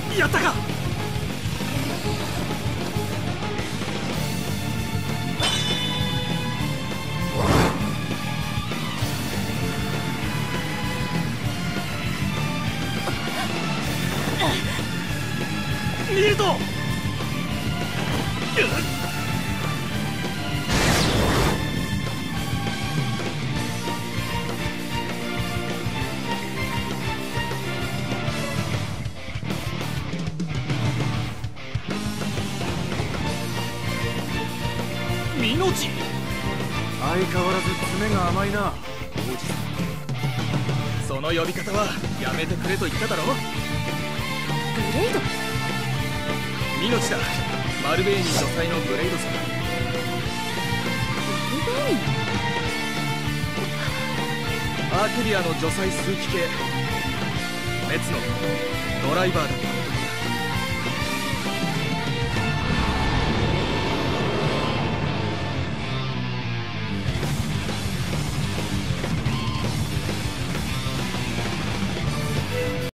やったか。ミルト。ミノチ。 相変わらず爪が甘いな、王子さん。その呼び方はやめてくれと言っただろ。 ブレイド。 ミノチだ。マルベーニ女才のブレイドさん。 マルベーニ。 アーケリアの女才数奇系滅のドライバーだ。